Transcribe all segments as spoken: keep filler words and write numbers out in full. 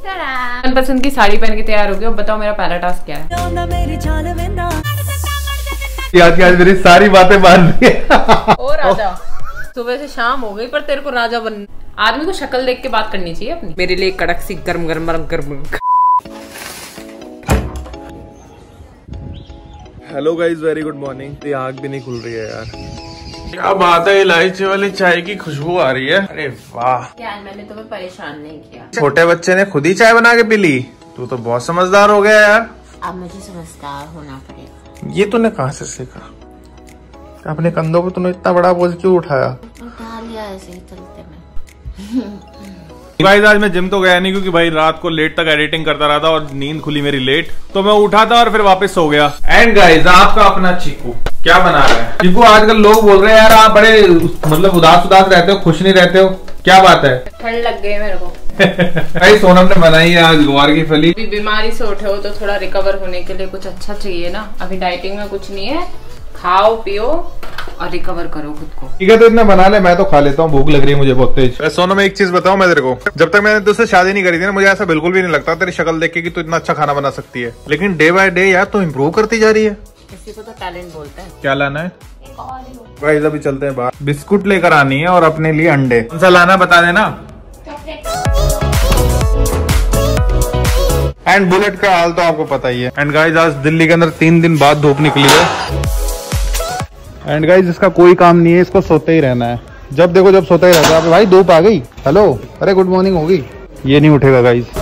मनपसंद की साड़ी पहन के तैयार हो गई। अब बताओ मेरा पहला टास्क क्या है? आज की आज मेरी सारी बातें मान ली। ओ राजा, सुबह से शाम हो गई पर तेरे को राजा बन। आदमी को शक्ल देख के बात करनी चाहिए अपनी। मेरे लिए कड़क सी गर्म गर्म गर्म गर्म। Hello guys, very good morning. ये आग भी नहीं खुल रही है यार। क्या बात है, इलायची वाली चाय की खुशबू आ रही है। अरे वाह, क्या मैंने तुम्हें परेशान नहीं किया। छोटे बच्चे ने खुद ही चाय बना के पी ली। तू तो बहुत समझदार हो गया यार। अब मुझे समझदार होना पड़ेगा। ये तूने कहाँ से सीखा? अपने कंधों पे तूने इतना बड़ा बोझ क्यों उठाया? उठा लिया ऐसे ही चलते में। गाइस आज मैं जिम तो गया नहीं क्योंकि भाई रात को लेट तक एडिटिंग करता रहा था और नींद खुली मेरी लेट, तो मैं उठा था और फिर वापस सो गया। एंड गाइस आपका अपना चीकू क्या बना रहा है? चीकू आजकल लोग बोल रहे हैं यार आप बड़े मतलब उदास उदास रहते हो, खुश नहीं रहते हो, क्या बात है? ठंड लग गई मेरे को। भाई सोनम ने बनाई है आज गुआर की फली। बीमारी से उठे हो तो थोड़ा रिकवर होने के लिए कुछ अच्छा चाहिए ना। अभी डाइटिंग में कुछ नहीं है, खाओ पियो और रिकवर करो खुद को। ठीक है तो इतना बना ले, मैं तो खा लेता हूँ, भूख लग रही है मुझे बहुत तेज। सोनम एक चीज बताऊं मैं तेरे को, जब तक मैंने तुझसे शादी नहीं करी थी ना, मुझे ऐसा बिल्कुल भी नहीं लगता तेरी शक्ल देख के कि तू इतना अच्छा खाना बना सकती है। लेकिन डे बाय डे यार तू इम्प्रूव करती जा रही है। इसी को तो टैलेंट बोलते हैं। क्या लाना है? गाइस अभी चलते हैं बाहर। बिस्कुट लेकर आनी है और अपने लिए अंडे। कौन सा लाना बता देना। एंड बुलेट का हाल तो आपको पता ही है। एंड गाइस आज दिल्ली के अंदर तीन दिन बाद धूप निकली है। एंड गाइस इसका कोई काम नहीं है, इसको सोते ही रहना है। जब देखो जब सोता ही रहता है। भाई धूप आ गई, हेलो, अरे गुड मॉर्निंग होगी। ये नहीं उठेगा guys.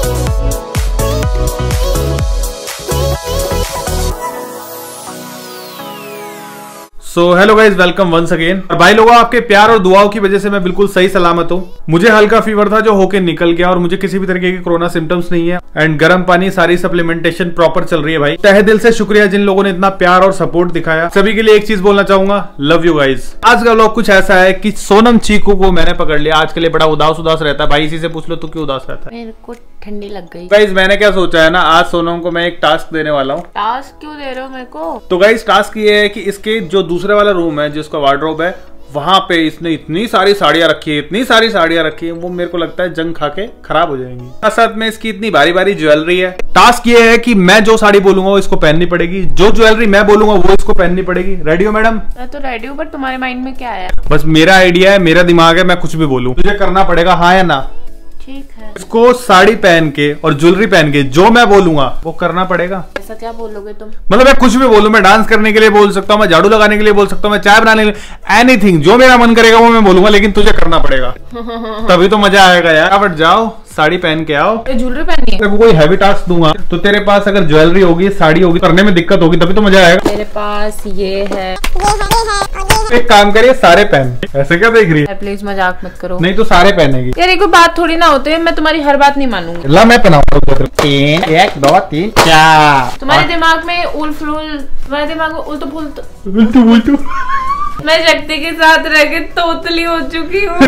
So hello guys, welcome once again. और भाई लोगों, आपके प्यार और दुआओं की वजह से मैं बिल्कुल सही सलामत हूँ। मुझे हल्का फीवर था जो होके निकल गया और मुझे किसी भी तरीके की कोरोना सिम्टम्स नहीं है। एंड गर्म पानी, सारी सप्लीमेंटेशन प्रॉपर चल रही है भाई। तहे दिल से शुक्रिया जिन लोगों ने इतना प्यार और सपोर्ट दिखाया। सभी के लिए एक चीज बोलना चाहूंगा, लव यू गाइज। आज का व्लॉग कुछ ऐसा है कि सोनम चीकू को मैंने पकड़ लिया। आज के लिए बड़ा उदास उदास रहता है भाई। इसी से पूछ लो तू क्यों उदास रहता है? मेरे को ठंडी लग गई। गाइज मैंने क्या सोचा है ना, आज सोनम को मैं एक टास्क देने वाला हूँ। टास्क क्यों दे रहे हो मेरे को? तो गाइज टास्क ये है कि इसके जो दूसरे वाला रूम है जिसका वार्डरोब है, वहां पे इसने इतनी सारी साड़ियां रखी है, इतनी सारी साड़ियां रखी है, वो मेरे को लगता है जंग खा के खराब हो जाएंगी। साथ में इसकी इतनी भारी भारी ज्वेलरी है। टास्क ये है कि मैं जो साड़ी बोलूंगा वो इसको पहननी पड़ेगी, जो ज्वेलरी मैं बोलूंगा वो इसको पहननी पड़ेगी। रेडी हो मैडम? मैं तो रेडी हूँ, बट तुम्हारे माइंड में क्या है? बस मेरा आइडिया है, मेरा दिमाग है, मैं कुछ भी बोलूं तुझे करना पड़ेगा, हाँ या ना? ठीक है। इसको साड़ी पहन के और ज्वेलरी पहन के जो मैं बोलूंगा वो करना पड़ेगा। ऐसा क्या बोलोगे तुम? मतलब मैं कुछ भी बोलूं, मैं डांस करने के लिए बोल सकता हूँ, मैं झाड़ू लगाने के लिए बोल सकता हूँ, मैं चाय बनाने के लिए, एनीथिंग जो मेरा मन करेगा वो मैं बोलूंगा, लेकिन तुझे करना पड़ेगा। तभी तो मजा आएगा यार। बट जाओ साड़ी पहन के आओ। ज्वेलरी पहननी है? तेरे को कोई हैवी टास्क दूंगा तो तेरे पास अगर ज्वेलरी होगी, साड़ी होगी, करने में दिक्कत होगी, तभी तो मजा आएगा। मेरे पास ये है। एक काम करिए, सारे पहन। ऐसे क्या देख रही है? प्लीज मजाक मत करो। नहीं तो सारे पहनेगी यार, ये कोई बात थोड़ी ना होती है। मैं तुम्हारी हर बात नहीं मानूंगी। ला मैं पहनाऊंगा। तीन, एक दो तीन चार। तुम्हारे दिमाग में उल फुल, तुम्हारे दिमाग में उल्टू फुल। उल्टू उल्टू। मैं शक्ति के साथ रह के तोतली हो चुकी हूँ।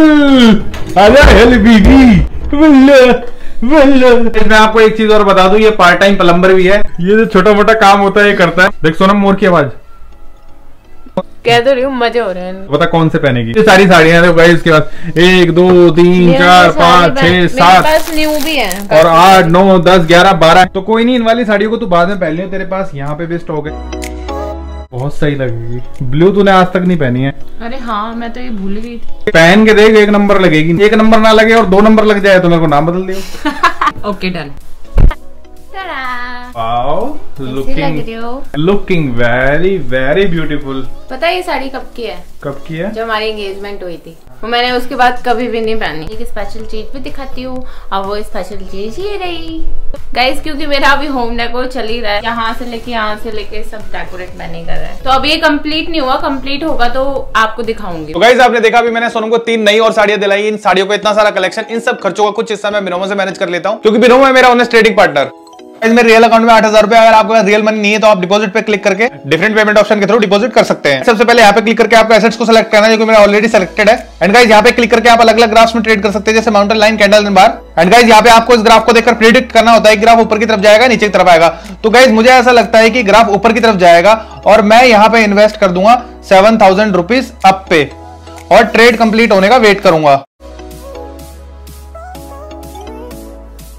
मैं आपको एक चीज और बता दूं, ये पार्ट टाइम प्लम्बर भी है। ये जो छोटा मोटा काम होता है ये करता है। देख सोनम मोर की आवाज। कह तो रही हूँ, मजे हो रहे हैं। पता कौन से पहनेगी? ये सारी साड़ियां देखो गाइस इसके पास। एक दो तीन चार पाँच छह सात, न्यू भी है और आठ नौ दस ग्यारह बारह। तो कोई नहीं, इन वाली साड़ियों को तू बाद में पहन लियो, तेरे पास यहाँ पे भी स्टॉक है। बहुत सही लगेगी। ब्लू तूने आज तक नहीं पहनी है। अरे हाँ, मैं तो ये भूल गई थी। पहन के देख, एक नंबर लगेगी। एक नंबर ना लगे और दो नंबर लग जाए तो मेरे को नाम बदल दियो। Okay done. Wow, looking looking very very beautiful. पता है ये साड़ी कब की है? कब की है? जब हमारी एंगेजमेंट हुई थी। वो मैंने उसके बाद कभी भी नहीं पहनी। एक स्पेशल चीज भी दिखाती हूँ, और वो स्पेशल चीज ये रही गाइस, क्योंकि मेरा अभी होम डेकोर चल ही रहा है। यहाँ से लेके यहाँ से लेके सब डेकोरेट मैंने कर रहा है। तो अब ये कंप्लीट नहीं हुआ, कंप्लीट होगा तो आपको दिखाऊंगी। तो गाइस आपने देखा अभी मैंने सोनम को तीन नई और साड़ियां दिलाई। इन साड़ियों को इतना सारा कलेक्शन, इन सब खर्चों का कुछ हिस्सा मैं बिनोमो से मैनेज कर लेता हूँ, क्योंकि बिनोमो है मेरा ऑनेस्ट ट्रेडिंग पार्टनर। मेरे रियल अकाउंट में आठ हजार रुपए, अगर आपके पास रियल मनी नहीं है तो आप डिपॉजिट पे क्लिक करके डिफरेंट पेमेंट ऑप्शन के थ्रू डिपॉजिट कर सकते हैं। सबसे पहले यहाँ पे क्लिक करके आपको एसेट्स को सिलेक्ट करना है, जो कि मेरा ऑलरेडी सिलेक्टेड है। एंड गाइस यहाँ पे क्लिक करके आप अलग अलग ग्राफ्स में ट्रेड कर सकते हैं, जैसे mountain line, candle and bar. And guys यहाँ पे आपको इस ग्राफ को देखकर प्रेडिक्ट करना होता है, ग्राफ ऊपर की तरफ जाएगा, नीचे की तरफ आएगा। तो गाइस मुझे ऐसा लगता है कि ग्राफ ऊपर की तरफ जाएगा और मैं यहाँ पे इन्वेस्ट कर दूंगा सेवन थाउजेंड रुपीज अप पे, और ट्रेड कंप्लीट होने का वेट करूंगा।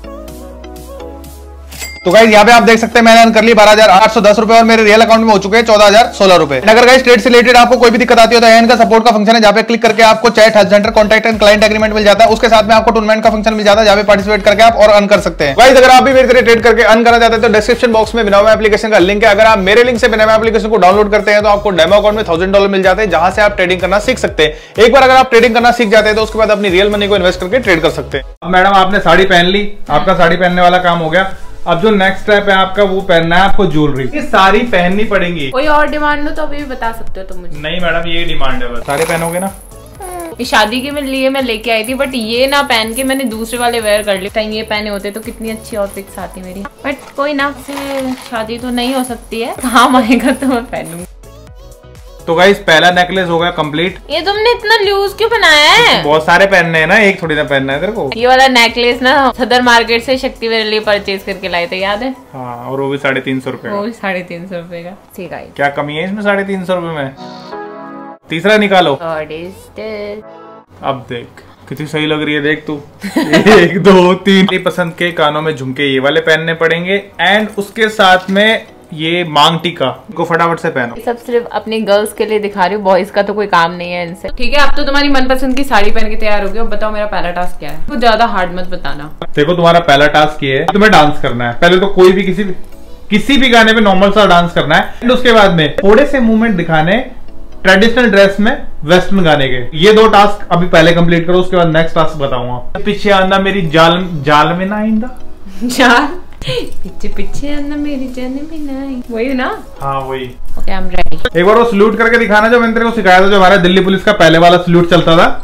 तो गाइस यहाँ पे आप देख सकते हैं मैंने अर्न कर ली बारह हजार आठ सौ दस रुपए और मेरे रियल अकाउंट में हो चुके हैं चौदह हजार सोलह रुपए। अगर गाइस ट्रेड से रिलेटेड आपको कोई भी दिक्कत आती हो तो एन का सपोर्ट का फंक्शन है जहाँ पे क्लिक करके आपको chat help center contact and client agreement मिल जाता है। उसके साथ में आपको टूर्नामेंट का फंक्शन मिल जाता है जहाँ पे पार्टिसिपेट करके आप और अर्न कर सकते हैं। गाइस अगर आप भी मेरे तरह ट्रेड करके अर्न करना चाहते हैं तो डिस्क्रिप्शन बॉक्स में बिनामा एप्लीकेशन का लिंक है। अगर आप मेरे लिंक से बिनामा एप्लीकेशन को डाउनलोड करते हैं तो आपको डेमो अकाउंट में थाउजेंड डॉलर मिल जाते हैं जहां से आप ट्रेडिंग करना सीख सकते हैं। एक बार अगर आप ट्रेडिंग करना सीख जाते हैं तो उसके बाद अपनी रियल मनी को इन्वेस्ट करके ट्रेड कर सकते हैं। अब मैडम आपने साड़ी पहन ली, आपका साड़ी पहनने वाला काम हो गया। अब जो नेक्स्ट स्टेप है आपका वो पहनना है आपको ज्वेलरी। ये सारी पहननी पड़ेंगी। कोई और डिमांड हो तो अभी भी बता सकते हो तुम मुझे। नहीं मैडम ये डिमांड है बस। सारे पहनोगे ना? ये शादी के लिए मैं लेके आई थी बट ये ना पहन के मैंने दूसरे वाले वेयर कर लिए। टाइम ये पहने होते तो कितनी अच्छी आउटफिट्स आती मेरी, बट कोई ना, शादी तो नहीं हो सकती है, काम आएगा तो मैं पहनूंगी। तो गाइस पहला नेकलेस हो गया कंप्लीट। ये तुमने इतना लूज क्यों बनाया है? बहुत सारे पहनने हैं ना, एक थोड़ी ना पहनना है तेरे को। ये वाला नेकलेस ना सदर मार्केट से शक्ति मेरे लिए परचेज करके लाए थे, याद है? हाँ, और वो भी साढ़े तीन सौ रूपये। वो भी साढ़े तीन सौ रूपये का। ठीक है, क्या कमी है इसमें साढ़े तीन सौ रूपये में? तीसरा निकालो। अब देख कितनी सही लग रही है, देख तू। एक दो तीन पसंद के कानों में झुमके ये वाले पहनने पड़ेंगे एंड उसके साथ में ये मांग टीका को फटाफट से पहनो। सब सिर्फ अपनी गर्ल्स के लिए दिखा रही हूँ, बॉयज का तो कोई काम नहीं है इनसे। ठीक है, अब तो तुम्हारी मनपसंद की साड़ी पहन के तैयार हो गई। अब बताओ मेरा पहला टास्क क्या है? कुछ ज्यादा हार्ड मत बताना। देखो तुम्हारा पहला टास्क ये है, तुम्हें डांस करना है। पहले तो कोई भी किसी भी किसी भी गाने पे नॉर्मल सा डांस करना है एंड उसके बाद में थोड़े से मूवमेंट दिखाने ट्रेडिशनल ड्रेस में वेस्टर्न गाने के। ये दो टास्क अभी पहले कंप्लीट करो, उसके बाद नेक्स्ट टास्क बताऊंगा। पीछे आंदा मेरी जाल जाल में ना आइंदा, जाल पीछे पीछे आना मेरी जान में नहीं, वही ना? हाँ वही। Okay I am ready. एक बार वो सल्यूट करके दिखाना जो मैंने तेरे को सिखाया था, जो हमारे दिल्ली पुलिस का पहले वाला सल्यूट चलता था।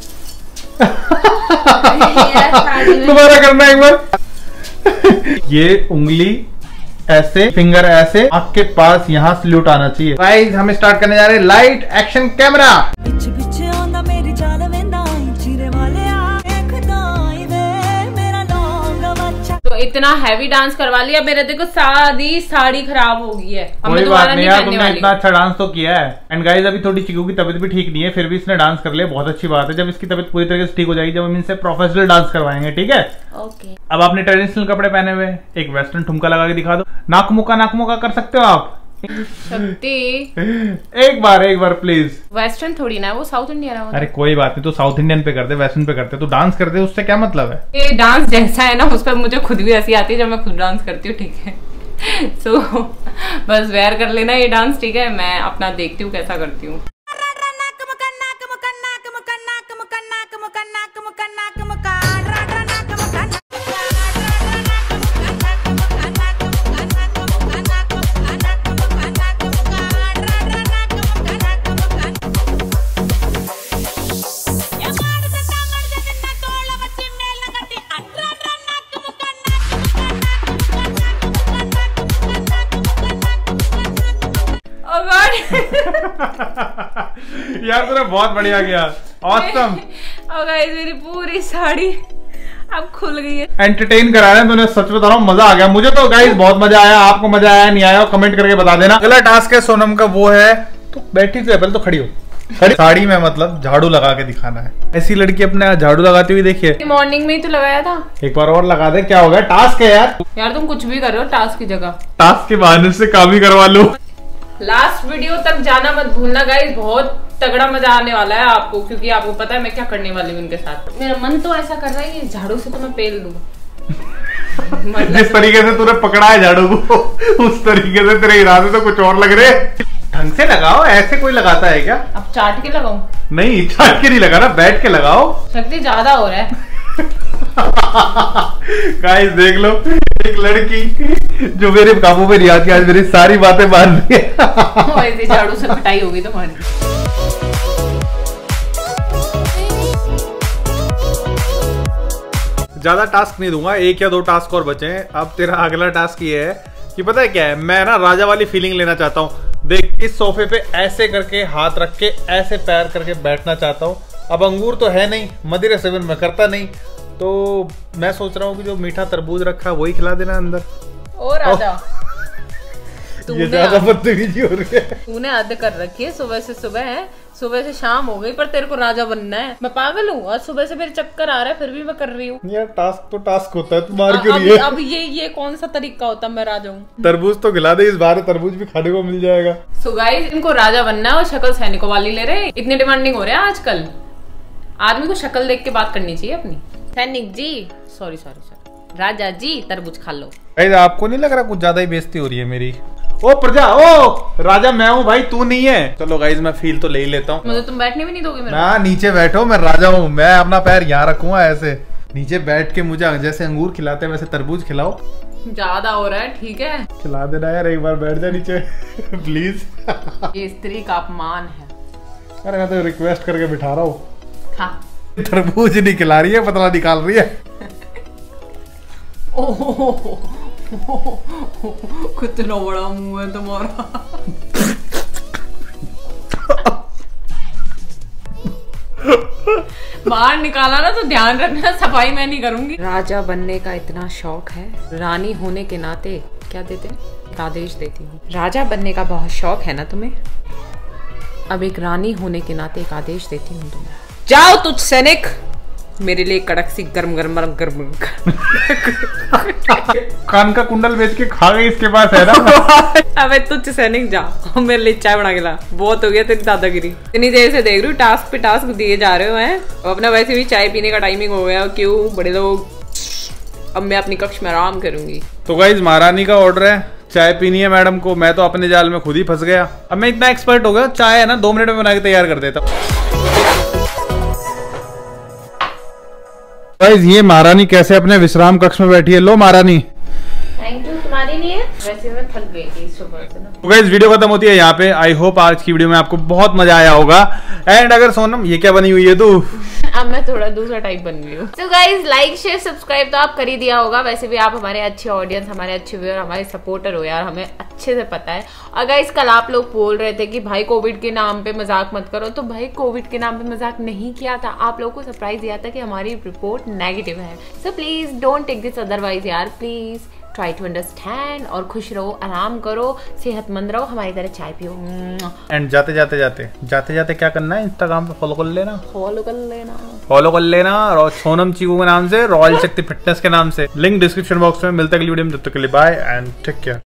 दोबारा करना एक बार। ये उंगली ऐसे, फिंगर ऐसे, आँख के पास यहाँ सल्यूट आना चाहिए। गाइस हम स्टार्ट करने जा रहे हैं। Light action camera. पिछे पिछे आंदा मेरी जाल में नाई चिरे वाले आ एक दाई वे मेरा लौंग बच्चा। तो इतना हैवी डांस करवा लिया, मेरे देखो सारी साड़ी खराब हो गई है। अब कोई मैं बात दोबारा नहीं नहीं यार, पहनने तुमने वाली। इतना अच्छा डांस तो किया है। एंड गाइस अभी थोड़ी चिकू की तबीयत भी ठीक नहीं है, फिर भी इसने डांस कर लिया, बहुत अच्छी बात है। जब इसकी तबीयत पूरी तरीके से ठीक हो जाएगी, जब हम इनसे प्रोफेशनल डांस करवाएंगे, ठीक है? ओके। अब आपने ट्रेडिशनल कपड़े पहने हुए, एक वेस्टर्न ठुमका लगा के दिखा दो। नाक मुक्का नाक मुक्का कर सकते हो आप? शक्ति एक बार एक बार प्लीज। वेस्टर्न थोड़ी ना, वो साउथ इंडियन है। अरे कोई बात नहीं, तो साउथ इंडियन पे करते, वेस्टर्न पे करते, तो डांस करते, उससे क्या मतलब है? ये डांस जैसा है ना, उस पर मुझे खुद भी हंसी आती है जब मैं खुद डांस करती हूँ, ठीक है? सो so, बस वेयर कर लेना ये डांस, ठीक है? मैं अपना देखती हूँ कैसा करती हूँ। यार तूने बहुत बढ़िया किया, ऑसम। और गाइस मेरी पूरी साड़ी अब खुल गई है। एंटरटेन करा रहे हैं तूने, सच बता रहा हूँ, मजा आ गया मुझे तो। गाइस बहुत मजा आया, आपको मजा आया नहीं आया कमेंट करके बता देना। अगला टास्क है सोनम का, वो है तो बैठी तो है, पहले तो खड़ी हो। खड़ी साड़ी में मतलब झाड़ू लगा के दिखाना है। ऐसी लड़की अपने झाड़ू लगाती हुई देखिए। मॉर्निंग में ही तो लगाया था, एक बार और लगा दे, क्या होगा? टास्क है यार। यार तुम कुछ भी कर रहे हो टास्क की जगह। टास्क के बहाने से काम ही करवा लो। लास्ट वीडियो तक जाना मत भूलना गाइस, बहुत तगड़ा मजा आने वाला है आपको, क्योंकि आपको पता है मैं क्या करने वाली हूँ उनके साथ। मेरा मन तो ऐसा कर रहा है कि झाड़ू से तो मैं पेल दूँ। जिस तरीके से तूने पकड़ा है झाड़ू को, उस तरीके से तेरे इरादे तो कुछ और लग रहे। ढंग से लगाओ, ऐसे कोई लगाता है क्या? अब चाट के लगाऊं? नहीं चाट के नहीं लगाना, बैठ के लगाओ। शक्ति ज्यादा हो रहा है। गाइस देख लो, एक लड़की जो मेरे काबू में नहीं आती, आज मेरी सारी बातें मान रही है। ऐसे झाड़ू से पिटाई होगी तुम्हारी। ज्यादा टास्क नहीं दूंगा, एक या दो टास्क और बचे हैं। अब तेरा अगला टास्क ये है कि पता है क्या है, मैं ना राजा वाली फीलिंग लेना चाहता हूँ। देख इस सोफे पे ऐसे करके हाथ रख के ऐसे पैर करके बैठना चाहता हूँ। अब अंगूर तो है नहीं, मदिरा सेवन में करता नहीं, तो मैं सोच रहा हूँ कि जो मीठा तरबूज रखा है वही खिला देना अंदर। और राजा ये ज्यादा बदतमीजी हो रही है। तूने हद कर रखी है, सुबह से सुबह है, सुबह से शाम हो गई पर तेरे को राजा बनना है। मैं पागल हूँ, आज सुबह से मेरे चक्कर आ रहा है फिर भी मैं कर रही हूँ। यार टास्क तो टास्क होता है, तुम्हारे अब, क्यों रही है? अब ये ये कौन सा तरीका होता मैं राजा हूँ? तरबूज तो खिला दे, इस बार तरबूज भी खाने को मिल जाएगा। सो गाइस, इनको राजा बनना है और शक्ल सैनिकों वाली ले रहे हैं। इतने डिमांडिंग हो रहे हैं आजकल। आदमी को शक्ल देख के बात करनी चाहिए अपनी। सैनिक जी, सॉरी सॉरी सॉरी, राजा जी तरबूज खा लो। गाइस आपको नहीं लग रहा कुछ ज्यादा ही बेइज्जती हो रही है मेरी? ओ प्रजा, ओ राजा मैं हूँ भाई, तू नहीं है। चलो गाइस मैं फील तो ले ही लेता हूँ। मुझे तुम बैठने भी नहीं दोगे मेरे? ना नीचे बैठो, मैं राजा हूँ, मैं अपना पैर यहाँ रखूंगा ऐसे। नीचे बैठ के मुझे जैसे अंगूर खिलाते हैं वैसे तरबूज खिलाओ। ज्यादा हो रहा है, ठीक है खिला देना यार, एक बार बैठ जा नीचे प्लीज। ये स्त्री का अपमान है। अरे मैं तो रिक्वेस्ट करके बिठा रहा हूँ। हाँ। तरबूज नहीं खिला रही है, पतला निकाल रही है। ओह कितना बड़ा मुंह है तुम्हारा। बाहर निकाला ना तो ध्यान रखना, सफाई मैं नहीं करूंगी। राजा बनने का इतना शौक है, रानी होने के नाते क्या देते हैं, एक आदेश देती हूँ। राजा बनने का बहुत शौक है ना तुम्हें, अब एक रानी होने के नाते एक आदेश देती हूँ तुम्हें। जाओ तुझ सैनिक, मेरे लिए कड़क सी गर्म गर्म गर्म गर्म कान का कुंडल बेच के खा गई, इसके पास है ना। अबे तुझ सैनिक जा, मेरे लिए चाय बना के ला। बहुत हो गया तेरी दादागिरी, इतनी देर से देख रही हूँ टास्क पे टास्क दिए जा रहे हो हैं। अपना वैसे भी चाय पीने का टाइमिंग हो गया, क्यों बड़े लोग। अब मैं अपनी कक्ष में आराम करूंगी। तो गाइस महारानी का ऑर्डर है, चाय पीनी है मैडम को। मैं तो अपने जाल में खुद ही फंस गया। अब मैं इतना एक्सपर्ट हो गया, चाय है ना दो मिनट में बना के तैयार कर देता हूँ। गाइस ये महारानी कैसे अपने विश्राम कक्ष में बैठी है। लो महारानी। थैंक यू, तुम्हारी नहीं है, वैसे मैं थक गई थी सुबह से ना। तो गाइस वीडियो खत्म होती है यहाँ पे। आई होप आज की वीडियो में आपको बहुत मजा आया होगा। एंड अगर सोनम ये क्या बनी हुई है तू? अब मैं थोड़ा दूसरा टाइप बन गई हूँ। तो गाइज लाइक शेयर सब्सक्राइब तो आप कर ही दिया होगा। वैसे भी आप हमारे अच्छे ऑडियंस, हमारे अच्छे व्यूअर, हमारे सपोर्टर हो यार, हमें अच्छे से पता है। और गाइज कल आप लोग बोल रहे थे कि भाई कोविड के नाम पे मजाक मत करो, तो भाई कोविड के नाम पे मजाक नहीं किया था। आप लोगों को सरप्राइज दिया था कि हमारी रिपोर्ट नेगेटिव है। So please don't take this otherwise यार, प्लीज ट्राई टू अंडरस्टैंड। और खुश रहो, आराम करो, सेहतमंद रहो, हमारी तरह चाय पियो। एंड जाते जाते जाते जाते जाते क्या करना है, इंस्टाग्राम पे फॉलो कर लेना, फॉलो कर लेना, फॉलो कर लेना और सोनम चीकू के नाम से, रॉयल शक्ति फिटनेस के नाम से। लिंक डिस्क्रिप्शन बॉक्स में। मिलता है अगली वीडियो में, तब तक के लिए बाय एंड टेक केयर।